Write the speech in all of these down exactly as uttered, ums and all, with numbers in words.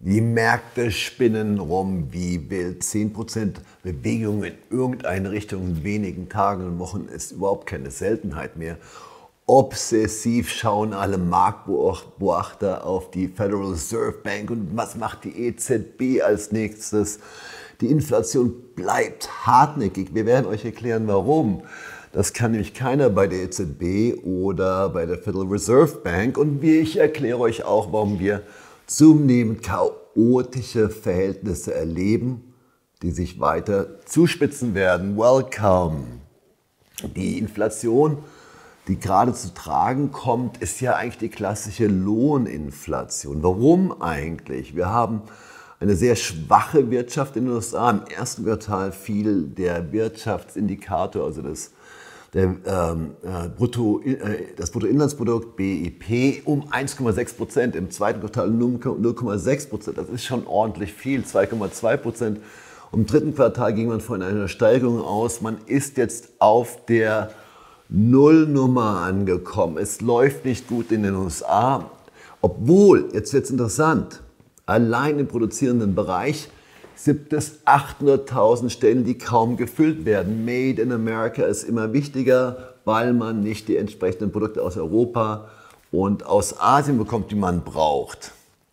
Die Märkte spinnen rum wie wild. zehn Prozent Bewegung in irgendeine Richtung in wenigen Tagen und Wochen ist überhaupt keine Seltenheit mehr. Obsessiv schauen alle Marktbeobachter auf die Federal Reserve Bank und was macht die E Z B als nächstes? Die Inflation bleibt hartnäckig. Wir werden euch erklären, warum. Das kann nämlich keiner bei der E Z B oder bei der Federal Reserve Bank. Und ich erkläre euch auch, warum wir zunehmend chaotische Verhältnisse erleben, die sich weiter zuspitzen werden. Welcome! Die Inflation, die gerade zu tragen kommt, ist ja eigentlich die klassische Lohninflation. Warum eigentlich? Wir haben eine sehr schwache Wirtschaft in den U S A. Im ersten Quartal fiel der Wirtschaftsindikator, also das Der, ähm, äh, Brutto, äh, das Bruttoinlandsprodukt B I P um eins Komma sechs Prozent, im zweiten Quartal null Komma sechs Prozent. Das ist schon ordentlich viel, zwei Komma zwei Prozent. Im dritten Quartal ging man von einer Steigerung aus. Man ist jetzt auf der Nullnummer angekommen. Es läuft nicht gut in den U S A, obwohl, jetzt wird es interessant, allein im produzierenden Bereich gibt es achthunderttausend Stellen, die kaum gefüllt werden. Made in America ist immer wichtiger, weil man nicht die entsprechenden Produkte aus Europa und aus Asien bekommt, die man braucht.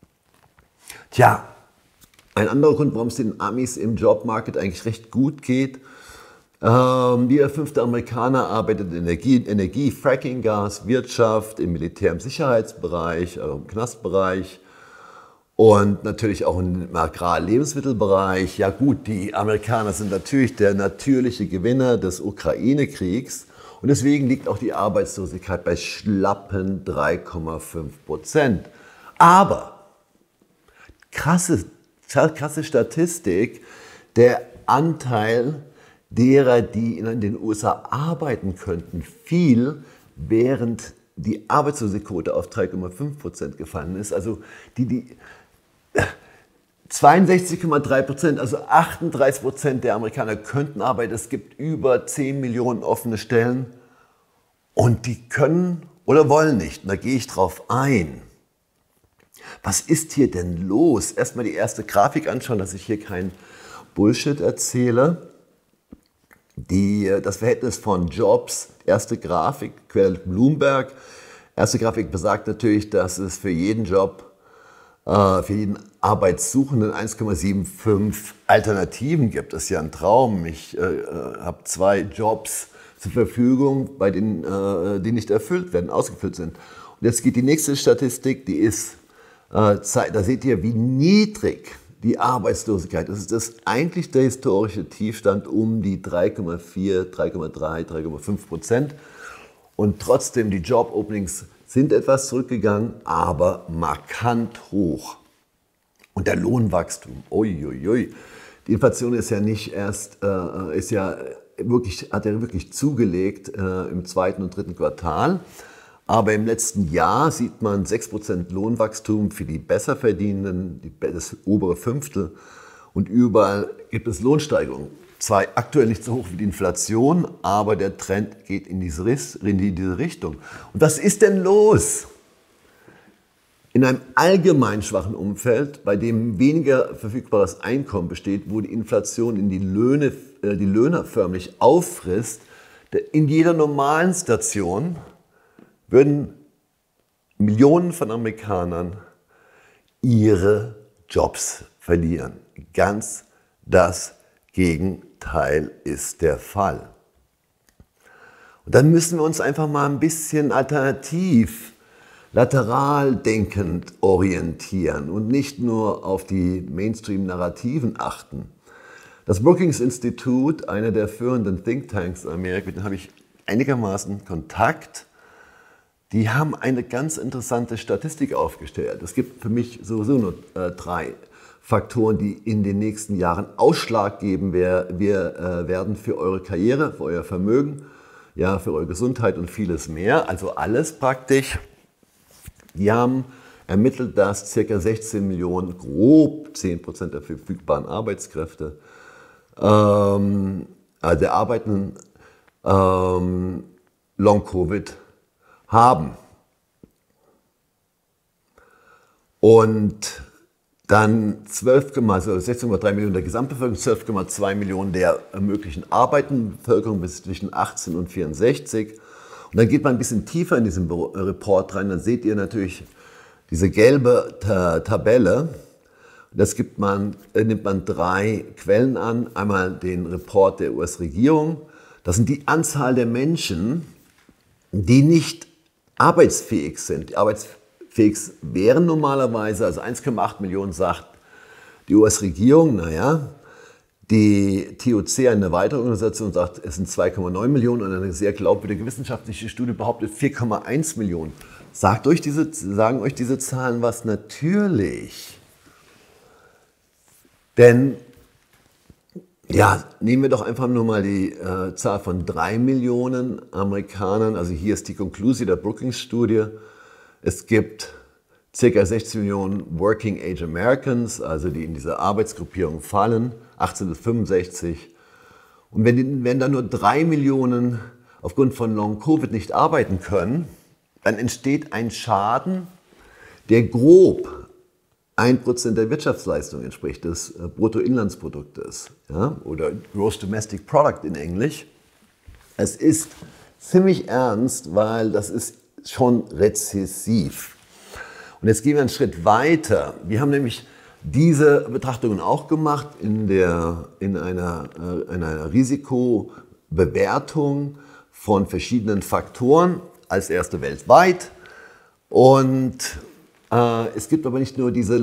Tja, ein anderer Grund, warum es den Amis im Jobmarket eigentlich recht gut geht. Ähm, jeder fünfte Amerikaner arbeitet in Energie, Energie, Fracking, Gas, Wirtschaft, im Militär- und Sicherheitsbereich, also im Knastbereich. Und natürlich auch im Agrar-Lebensmittelbereich. Ja gut, die Amerikaner sind natürlich der natürliche Gewinner des Ukraine-Kriegs. Und deswegen liegt auch die Arbeitslosigkeit bei schlappen drei Komma fünf Prozent. Aber, krasse, krasse Statistik, der Anteil derer, die in den U S A arbeiten könnten, fiel, während die Arbeitslosenquote auf drei Komma fünf Prozent gefallen ist. Also die, die zweiundsechzig Komma drei Prozent, also achtunddreißig Prozent der Amerikaner könnten arbeiten. Es gibt über zehn Millionen offene Stellen und die können oder wollen nicht. Und da gehe ich drauf ein. Was ist hier denn los? Erstmal die erste Grafik anschauen, dass ich hier kein Bullshit erzähle. Die, das Verhältnis von Jobs, erste Grafik, Quelle Bloomberg. Erste Grafik besagt natürlich, dass es für jeden Job, für jeden Arbeitssuchenden eins Komma fünfundsiebzig Alternativen gibt. Das ist ja ein Traum. Ich äh, habe zwei Jobs zur Verfügung, bei denen äh, die nicht erfüllt werden, ausgefüllt sind. Und jetzt geht die nächste Statistik, die ist, äh, da seht ihr, wie niedrig die Arbeitslosigkeit ist. Das ist eigentlich der historische Tiefstand um die drei Komma vier, drei Komma drei, drei Komma fünf Prozent. Und trotzdem, die Job-Openings sind etwas zurückgegangen, aber markant hoch. Und der Lohnwachstum, uiuiui. Die Inflation ist ja nicht erst, äh, ist ja wirklich, hat ja wirklich zugelegt äh, im zweiten und dritten Quartal. Aber im letzten Jahr sieht man sechs Prozent Lohnwachstum für die Besserverdienenden, die, das obere Fünftel. Und überall gibt es Lohnsteigerungen. Zwar aktuell nicht so hoch wie die Inflation, aber der Trend geht in diese, in diese Richtung. Und was ist denn los? In einem allgemein schwachen Umfeld, bei dem weniger verfügbares Einkommen besteht, wo die Inflation in die Löhne, äh, die Löhne förmlich auffrisst, in jeder normalen Station würden Millionen von Amerikanern ihre Jobs verlieren. Ganz das Gegenteil ist der Fall. Und dann müssen wir uns einfach mal ein bisschen alternativ, lateral denkend orientieren und nicht nur auf die Mainstream-Narrativen achten. Das Brookings Institute, einer der führenden Thinktanks in Amerika, mit denen habe ich einigermaßen Kontakt, die haben eine ganz interessante Statistik aufgestellt. Es gibt für mich sowieso nur äh, drei Faktoren, die in den nächsten Jahren Ausschlag geben wir, wir, äh, werden für eure Karriere, für euer Vermögen, ja, für eure Gesundheit und vieles mehr. Also alles praktisch. Die haben ermittelt, dass ca. sechzehn Millionen, grob zehn Prozent der verfügbaren Arbeitskräfte, ähm, also der Arbeitenden, ähm, Long-Covid haben. Und dann zwölf, also sechzehn Komma drei Millionen der Gesamtbevölkerung, zwölf Komma zwei Millionen der möglichen arbeitenden Bevölkerung bis zwischen achtzehn und vierundsechzig. Und dann geht man ein bisschen tiefer in diesen Report rein, dann seht ihr natürlich diese gelbe Ta- Tabelle. Das gibt man, nimmt man drei Quellen an. Einmal den Report der U S-Regierung. Das sind die Anzahl der Menschen, die nicht arbeitsfähig sind. Die arbeitsfähig wären normalerweise, also eins Komma acht Millionen sagt die U S-Regierung, naja, die T O C, eine weitere Organisation, sagt, es sind zwei Komma neun Millionen und eine sehr glaubwürdige wissenschaftliche Studie behauptet vier Komma eins Millionen. Sagt euch diese, sagen euch diese Zahlen was? Natürlich. Denn, ja, nehmen wir doch einfach nur mal die äh, Zahl von drei Millionen Amerikanern. Also hier ist die Konklusion der Brookings-Studie. Es gibt ca. sechzig Millionen Working Age Americans, also die in diese Arbeitsgruppierung fallen, achtzehnhundertfünfundsechzig. Und wenn, die, wenn da nur drei Millionen aufgrund von Long-Covid nicht arbeiten können, dann entsteht ein Schaden, der grob ein Prozent der Wirtschaftsleistung entspricht, des Bruttoinlandsproduktes, ja, oder Gross Domestic Product in Englisch. Es ist ziemlich ernst, weil das ist schon rezessiv. Und jetzt gehen wir einen Schritt weiter. Wir haben nämlich diese Betrachtungen auch gemacht in, der, in einer, äh, einer Risikobewertung von verschiedenen Faktoren, als erste weltweit. Und äh, es gibt aber nicht nur diese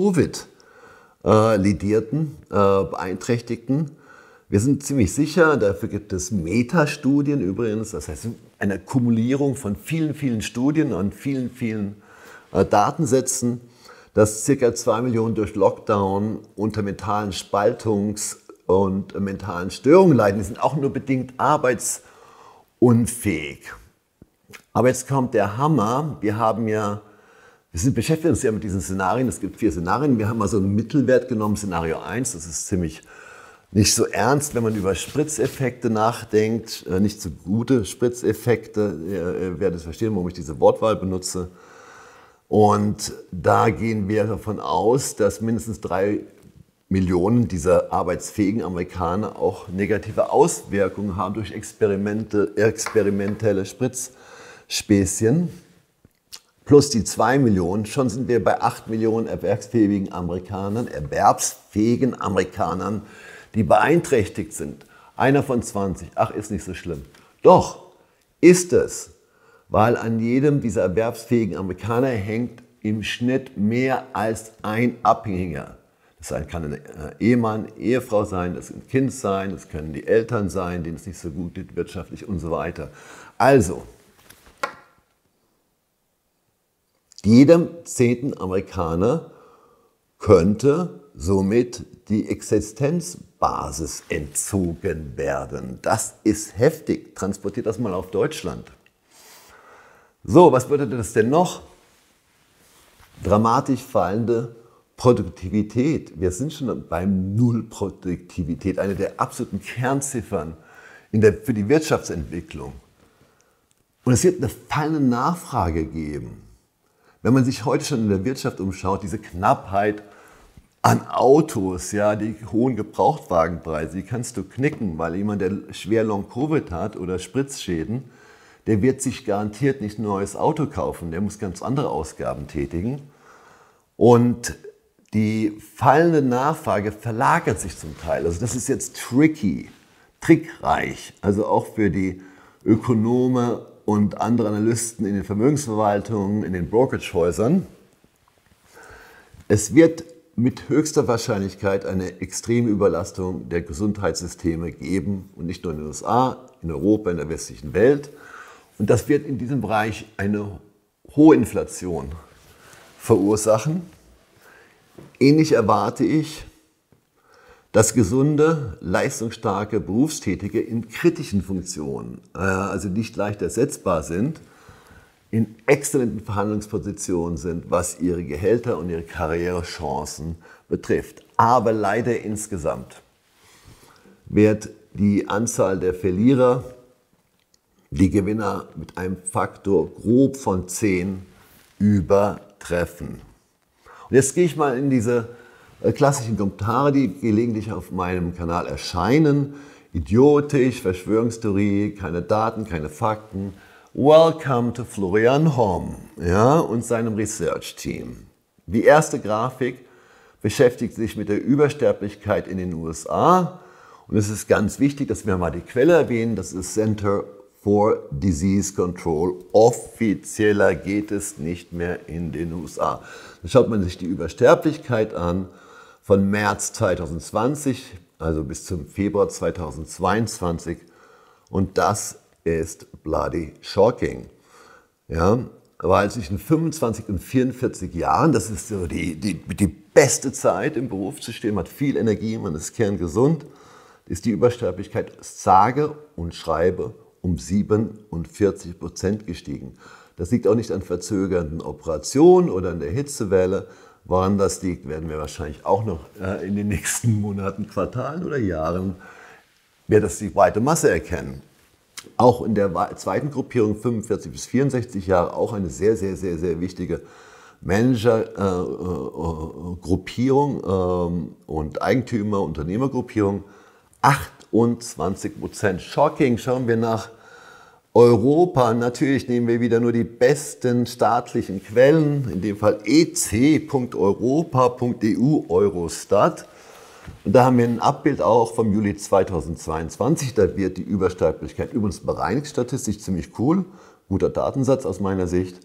Long-Covid-Lidierten, äh, Beeinträchtigten. Wir sind ziemlich sicher, dafür gibt es Metastudien übrigens, das heißt eine Kumulierung von vielen, vielen Studien und vielen, vielen äh, Datensätzen, dass ca. zwei Millionen durch Lockdown unter mentalen Spaltungs- und äh, mentalen Störungen leiden. Die sind auch nur bedingt arbeitsunfähig. Aber jetzt kommt der Hammer. Wir haben ja, wir sind beschäftigt uns ja mit diesen Szenarien. Es gibt vier Szenarien. Wir haben mal so einen Mittelwert genommen, Szenario eins. Das ist ziemlich nicht so ernst, wenn man über Spritzeffekte nachdenkt. Nicht so gute Spritzeffekte. Ihr werdet verstehen, warum ich diese Wortwahl benutze. Und da gehen wir davon aus, dass mindestens drei Millionen dieser arbeitsfähigen Amerikaner auch negative Auswirkungen haben durch Experimente, experimentelle Spritzspäßchen. Plus die zwei Millionen, schon sind wir bei acht Millionen erwerbsfähigen Amerikanern, erwerbsfähigen Amerikanern, die beeinträchtigt sind. Einer von zwanzig, ach, ist nicht so schlimm. Doch, ist es. Weil an jedem dieser erwerbsfähigen Amerikaner hängt im Schnitt mehr als ein Abhängiger. Das kann ein Ehemann, Ehefrau sein, das kann ein Kind sein, das können die Eltern sein, denen es nicht so gut geht wirtschaftlich und so weiter. Also, jedem zehnten Amerikaner könnte somit die Existenzbasis entzogen werden. Das ist heftig. Transportiert das mal auf Deutschland. So, was bedeutet das denn noch? Dramatisch fallende Produktivität. Wir sind schon beim Nullproduktivität, eine der absoluten Kernziffern in der, für die Wirtschaftsentwicklung. Und es wird eine fallende Nachfrage geben. Wenn man sich heute schon in der Wirtschaft umschaut, diese Knappheit an Autos, ja, die hohen Gebrauchtwagenpreise, die kannst du knicken, weil jemand, der schwer Long-Covid hat oder Spritzschäden, der wird sich garantiert nicht ein neues Auto kaufen, der muss ganz andere Ausgaben tätigen. Und die fallende Nachfrage verlagert sich zum Teil. Also das ist jetzt tricky, trickreich, also auch für die Ökonome und andere Analysten in den Vermögensverwaltungen, in den Brokerage-Häusern. Es wird mit höchster Wahrscheinlichkeit eine extreme Überlastung der Gesundheitssysteme geben und nicht nur in den U S A, in Europa, in der westlichen Welt. Und das wird in diesem Bereich eine hohe Inflation verursachen. Ähnlich erwarte ich, dass gesunde, leistungsstarke Berufstätige in kritischen Funktionen, also nicht leicht ersetzbar sind, in exzellenten Verhandlungspositionen sind, was ihre Gehälter und ihre Karrierechancen betrifft. Aber leider insgesamt wird die Anzahl der Verlierer die Gewinner mit einem Faktor grob von zehn übertreffen. Und jetzt gehe ich mal in diese äh, klassischen Kommentare, die gelegentlich auf meinem Kanal erscheinen. Idiotisch, Verschwörungstheorie, keine Daten, keine Fakten. Welcome to Florian Homm, ja, und seinem Research-Team. Die erste Grafik beschäftigt sich mit der Übersterblichkeit in den U S A. Und es ist ganz wichtig, dass wir mal die Quelle erwähnen. Das ist Center for Disease Control. Offizieller geht es nicht mehr in den U S A. Da schaut man sich die Übersterblichkeit an von März zweitausendzwanzig, also bis zum Februar zweitausendzweiundzwanzig. Und das ist bloody shocking. Ja, weil zwischen fünfundzwanzig und vierundvierzig Jahren, das ist so die, die, die beste Zeit im Beruf zu stehen, man hat viel Energie, man ist kerngesund, ist die Übersterblichkeit sage und schreibe um siebenundvierzig Prozent gestiegen. Das liegt auch nicht an verzögernden Operationen oder an der Hitzewelle. Woran das liegt, werden wir wahrscheinlich auch noch in den nächsten Monaten, Quartalen oder Jahren, wird das die breite Masse erkennen. Auch in der zweiten Gruppierung, fünfundvierzig bis vierundsechzig Jahre, auch eine sehr, sehr, sehr, sehr wichtige Manager-Gruppierung äh, äh, und Eigentümer-, Unternehmergruppierung. achtundzwanzig Prozent. Shocking. Schauen wir nach Europa. Natürlich nehmen wir wieder nur die besten staatlichen Quellen, in dem Fall e c punkt europa punkt e u, Eurostat. Und da haben wir ein Abbild auch vom Juli zweitausendzweiundzwanzig. Da wird die Übersterblichkeit übrigens bereinigt, statistisch ziemlich cool. Guter Datensatz aus meiner Sicht.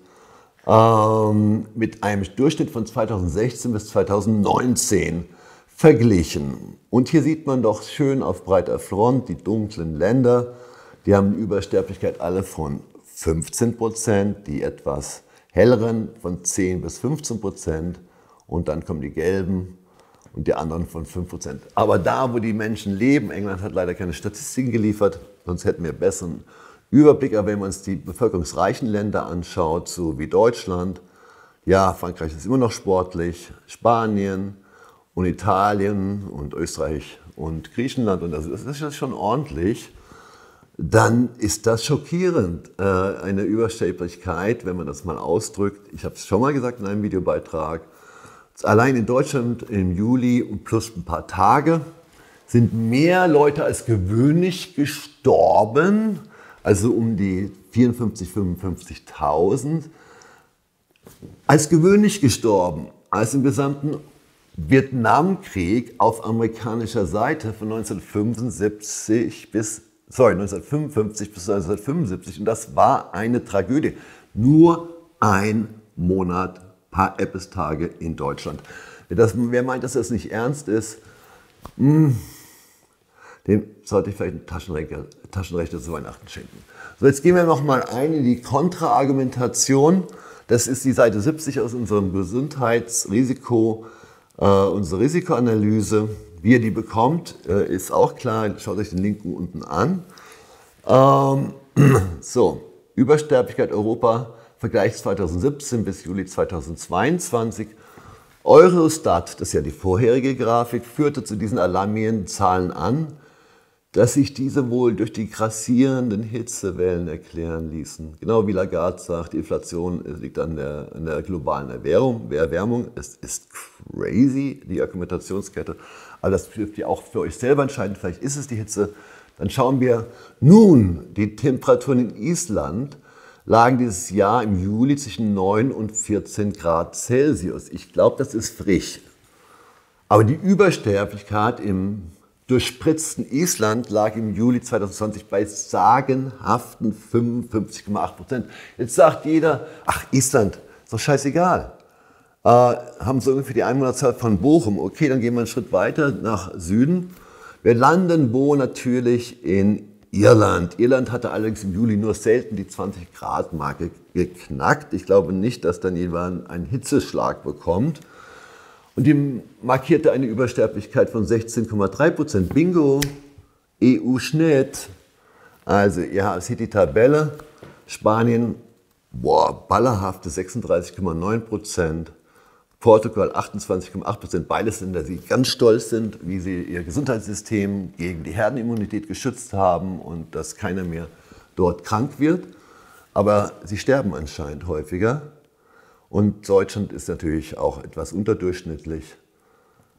Ähm, mit einem Durchschnitt von zweitausendsechzehn bis zweitausendneunzehn verglichen. Und hier sieht man doch schön auf breiter Front die dunklen Länder. Die haben eine Übersterblichkeit alle von fünfzehn Prozent, die etwas helleren von zehn bis fünfzehn Prozent. Und dann kommen die gelben und die anderen von fünf Prozent. Aber da, wo die Menschen leben, England hat leider keine Statistiken geliefert, sonst hätten wir einen besseren Überblick. Aber wenn man uns die bevölkerungsreichen Länder anschaut, so wie Deutschland, ja, Frankreich ist immer noch sportlich, Spanien und Italien und Österreich und Griechenland, und das ist schon ordentlich, dann ist das schockierend, eine Übersterblichkeit, wenn man das mal ausdrückt. Ich habe es schon mal gesagt in einem Videobeitrag. Allein in Deutschland im Juli und plus ein paar Tage sind mehr Leute als gewöhnlich gestorben, also um die vierundfünfzigtausend, fünfundfünfzigtausend, als gewöhnlich gestorben, als im gesamten Vietnamkrieg auf amerikanischer Seite von neunzehnhundertfünfundsiebzig bis, sorry, neunzehnhundertfünfundfünfzig bis neunzehnhundertfünfundsiebzig, und das war eine Tragödie. Nur ein Monat, paar Eppes-Tage in Deutschland. Das, wer meint, dass das nicht ernst ist, mh, dem sollte ich vielleicht einen Taschenrechner, Taschenrechner zu Weihnachten schenken. So, jetzt gehen wir noch mal ein in die Kontraargumentation. Das ist die Seite siebzig aus unserem Gesundheitsrisiko, äh, unsere Risikoanalyse. Wie ihr die bekommt, äh, ist auch klar. Schaut euch den Link unten an. Ähm, so, Übersterblichkeit Europa. Vergleich zweitausendsiebzehn bis Juli zweitausendzweiundzwanzig. Eurostat, das ist ja die vorherige Grafik, führte zu diesen alarmierenden Zahlen an, dass sich diese wohl durch die grassierenden Hitzewellen erklären ließen. Genau wie Lagarde sagt, die Inflation liegt an der, an der globalen Erwärmung. Erwärmung. Es ist crazy, die Argumentationskette. Aber das dürft ihr auch für euch selber entscheiden. Vielleicht ist es die Hitze. Dann schauen wir nun die Temperaturen in Island. Lagen dieses Jahr im Juli zwischen neun und vierzehn Grad Celsius. Ich glaube, das ist frisch. Aber die Übersterblichkeit im durchspritzten Island lag im Juli zweitausendzwanzig bei sagenhaften fünfundfünfzig Komma acht Prozent. Jetzt sagt jeder, ach, Island, ist doch scheißegal. Äh, haben so ungefähr die Einwohnerzahl von Bochum. Okay, dann gehen wir einen Schritt weiter nach Süden. Wir landen wo? Natürlich in Irland. Irland hatte allerdings im Juli nur selten die zwanzig Grad Marke geknackt. Ich glaube nicht, dass dann jemand einen Hitzeschlag bekommt. Und die markierte eine Übersterblichkeit von sechzehn Komma drei Prozent. Bingo, E U-Schnitt. Also ihr seht die Tabelle. Spanien, boah, ballerhafte sechsunddreißig Komma neun Prozent. Portugal achtundzwanzig Komma acht Prozent, beides Länder, die ganz stolz sind, wie sie ihr Gesundheitssystem gegen die Herdenimmunität geschützt haben und dass keiner mehr dort krank wird. Aber sie sterben anscheinend häufiger. Und Deutschland ist natürlich auch etwas unterdurchschnittlich.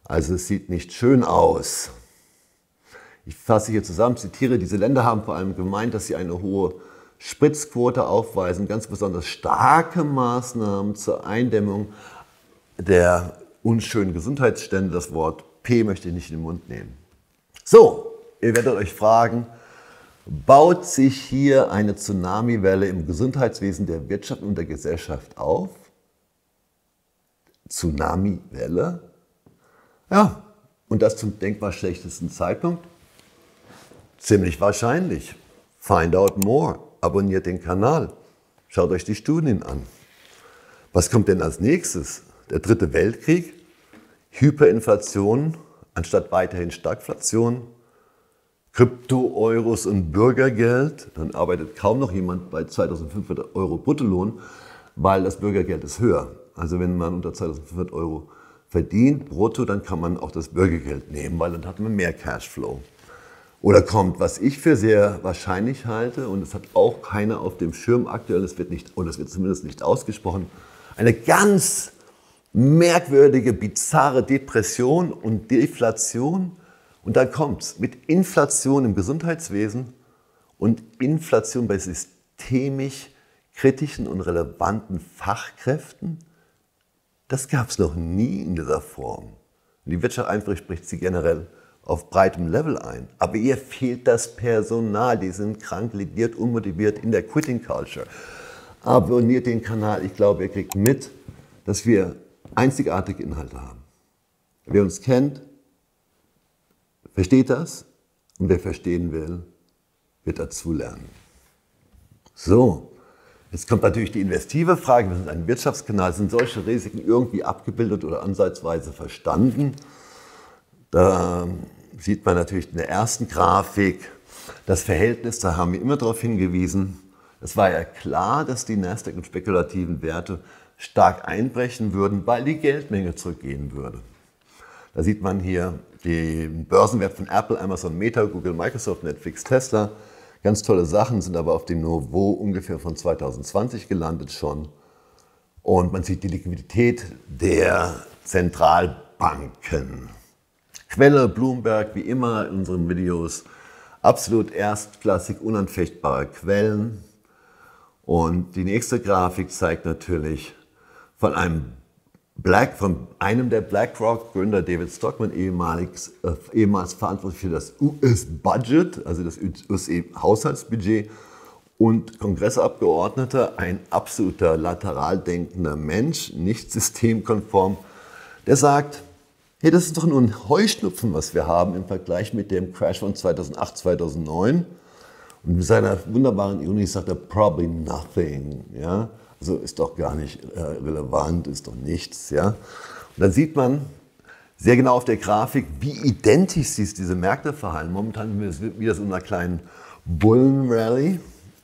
Also es sieht nicht schön aus. Ich fasse hier zusammen, zitiere, diese Länder haben vor allem gemeint, dass sie eine hohe Spritzquote aufweisen, ganz besonders starke Maßnahmen zur Eindämmung der unschönen Gesundheitsstände. Das Wort P möchte ich nicht in den Mund nehmen. So, ihr werdet euch fragen, baut sich hier eine Tsunamiwelle im Gesundheitswesen der Wirtschaft und der Gesellschaft auf? Tsunamiwelle? Ja, und das zum denkbar schlechtesten Zeitpunkt? Ziemlich wahrscheinlich. Find out more. Abonniert den Kanal. Schaut euch die Studien an. Was kommt denn als nächstes? Der dritte Weltkrieg? Hyperinflation anstatt weiterhin Stagflation? Krypto-Euros und Bürgergeld? Dann arbeitet kaum noch jemand bei zweitausendfünfhundert Euro Bruttolohn, weil das Bürgergeld ist höher. Also wenn man unter zweitausendfünfhundert Euro verdient, brutto, dann kann man auch das Bürgergeld nehmen, weil dann hat man mehr Cashflow. Oder kommt, was ich für sehr wahrscheinlich halte, und es hat auch keiner auf dem Schirm aktuell, es wird nicht, oder es wird zumindest nicht ausgesprochen, eine ganz merkwürdige, bizarre Depression und Deflation. Und dann kommt es mit Inflation im Gesundheitswesen und Inflation bei systemisch kritischen und relevanten Fachkräften. Das gab es noch nie in dieser Form. Die Wirtschaft einfach spricht sie generell auf breitem Level ein. Aber ihr fehlt das Personal. Die sind krank, lediert, unmotiviert in der Quitting Culture. Abonniert den Kanal. Ich glaube, ihr kriegt mit, dass wir einzigartige Inhalte haben. Wer uns kennt, versteht das. Und wer verstehen will, wird dazulernen. So, jetzt kommt natürlich die investive Frage. Wir sind ein Wirtschaftskanal. Sind solche Risiken irgendwie abgebildet oder ansatzweise verstanden? Da sieht man natürlich in der ersten Grafik das Verhältnis, da haben wir immer darauf hingewiesen, es war ja klar, dass die Nasdaq und spekulativen Werte stark einbrechen würden, weil die Geldmenge zurückgehen würde. Da sieht man hier den Börsenwert von Apple, Amazon, Meta, Google, Microsoft, Netflix, Tesla. Ganz tolle Sachen, sind aber auf dem Niveau ungefähr von zweitausendzwanzig gelandet schon. Und man sieht die Liquidität der Zentralbanken. Quelle Bloomberg, wie immer in unseren Videos, absolut erstklassig, unanfechtbare Quellen. Und die nächste Grafik zeigt natürlich von einem, Black, von einem der BlackRock-Gründer, David Stockman, ehemals, äh, ehemals verantwortlich für das U S-Budget, also das U S-Haushaltsbudget, und Kongressabgeordneter, ein absoluter lateral denkender Mensch, nicht systemkonform, der sagt, hey, das ist doch nur ein Heuschnupfen, was wir haben im Vergleich mit dem Crash von zweitausendacht, zweitausendneun. Und mit seiner wunderbaren Ironie sagt er, probably nothing. Ja? Also ist doch gar nicht äh, relevant, ist doch nichts. Ja? Und dann sieht man sehr genau auf der Grafik, wie identisch sich diese Märkte verhalten. Momentan sind wir wieder so in einer kleinen Bullenrally.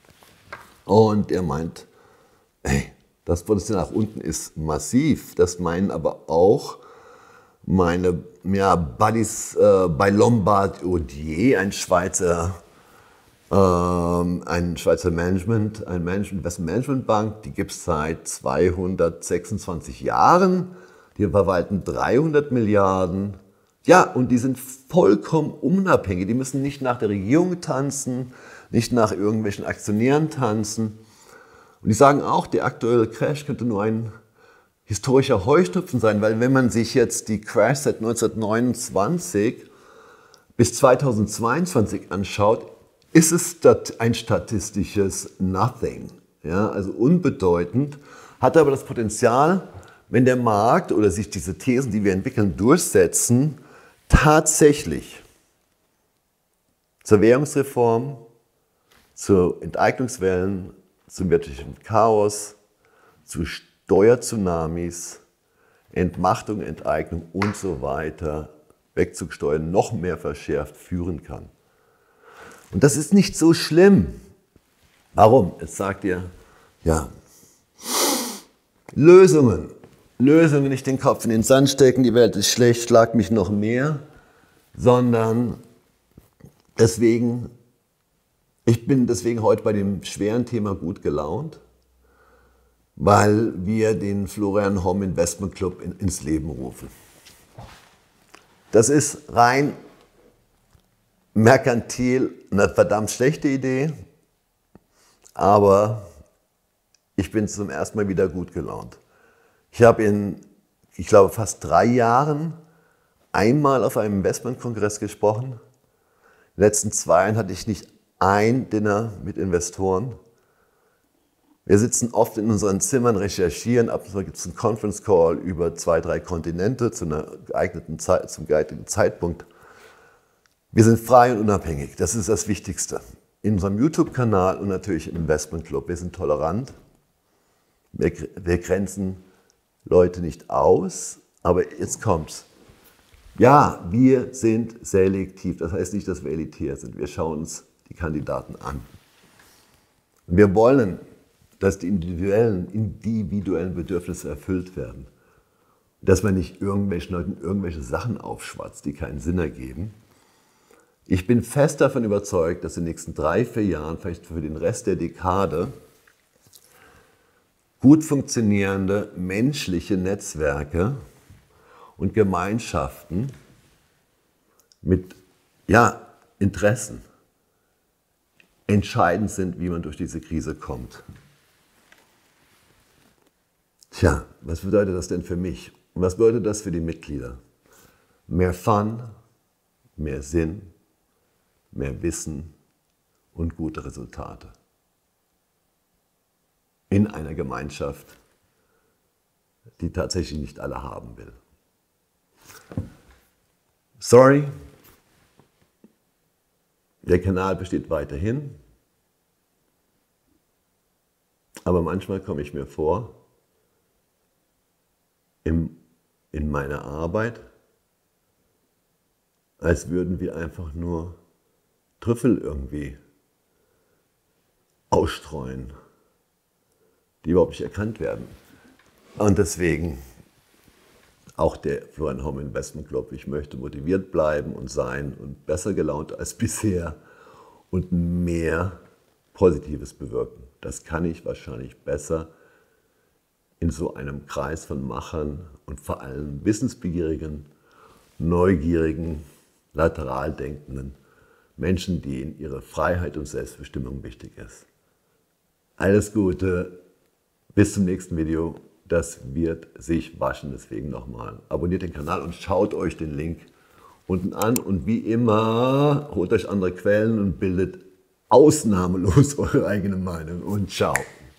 Und er meint, hey, das Potenzial nach unten ist massiv. Das meinen aber auch meine ja, Buddies äh, bei Lombard Odier, ein Schweizer, ähm, ein Schweizer Management, ein Management, Investment Management Bank, die gibt es seit zweihundertsechsundzwanzig Jahren. Die verwalten dreihundert Milliarden. Ja, und die sind vollkommen unabhängig. Die müssen nicht nach der Regierung tanzen, nicht nach irgendwelchen Aktionären tanzen. Und die sagen auch, der aktuelle Crash könnte nur ein historischer Heuschnupfen sein, weil wenn man sich jetzt die Crash seit neunzehnhundertneunundzwanzig bis zweitausendzweiundzwanzig anschaut, ist es ein statistisches Nothing, ja, also unbedeutend, hat aber das Potenzial, wenn der Markt oder sich diese Thesen, die wir entwickeln, durchsetzen, tatsächlich zur Währungsreform, zu Enteignungswellen, zum wirtschaftlichen Chaos, zu Steuertsunamis, Entmachtung, Enteignung und so weiter, Wegzugsteuern noch mehr verschärft führen kann. Und das ist nicht so schlimm. Warum? Jetzt sagt ihr, ja, Lösungen. Lösungen, nicht den Kopf in den Sand stecken, die Welt ist schlecht, schlag mich noch mehr, sondern deswegen, ich bin deswegen heute bei dem schweren Thema gut gelaunt, weil wir den Florian Homm Investment Club in, ins Leben rufen. Das ist rein merkantil eine verdammt schlechte Idee, aber ich bin zum ersten Mal wieder gut gelaunt. Ich habe in, ich glaube, fast drei Jahren einmal auf einem Investmentkongress gesprochen. In den letzten zwei Jahren hatte ich nicht ein Dinner mit Investoren. Wir sitzen oft in unseren Zimmern, recherchieren, ab und zu gibt es einen Conference Call über zwei, drei Kontinente zu einer geeigneten Zeit, zum geeigneten Zeitpunkt. Wir sind frei und unabhängig, das ist das Wichtigste. In unserem YouTube-Kanal und natürlich im Investment Club. Wir sind tolerant, wir, wir grenzen Leute nicht aus, aber jetzt kommt's. Ja, wir sind selektiv, das heißt nicht, dass wir elitär sind. Wir schauen uns die Kandidaten an. Und wir wollen, dass die individuellen, individuellen Bedürfnisse erfüllt werden. Dass man nicht irgendwelchen Leuten irgendwelche Sachen aufschwatzt, die keinen Sinn ergeben. Ich bin fest davon überzeugt, dass in den nächsten drei, vier Jahren, vielleicht für den Rest der Dekade, gut funktionierende menschliche Netzwerke und Gemeinschaften mit ja, Interessen entscheidend sind, wie man durch diese Krise kommt. Tja, was bedeutet das denn für mich? Und was bedeutet das für die Mitglieder? Mehr Fun, mehr Sinn, mehr Wissen und gute Resultate. In einer Gemeinschaft, die tatsächlich nicht alle haben will. Sorry, der Kanal besteht weiterhin, aber manchmal komme ich mir vor, in, in meiner Arbeit, als würden wir einfach nur Trüffel irgendwie ausstreuen, die überhaupt nicht erkannt werden. Und deswegen auch der Florian Homm Investment Club. Ich möchte motiviert bleiben und sein und besser gelaunt als bisher und mehr Positives bewirken. Das kann ich wahrscheinlich besser in so einem Kreis von Machern und vor allem wissensbegierigen, neugierigen, lateral denkenden Menschen, denen ihre Freiheit und Selbstbestimmung wichtig ist. Alles Gute, bis zum nächsten Video. Das wird sich waschen, deswegen nochmal. Abonniert den Kanal und schaut euch den Link unten an. Und wie immer, holt euch andere Quellen und bildet ausnahmelos eure eigene Meinung. Und ciao.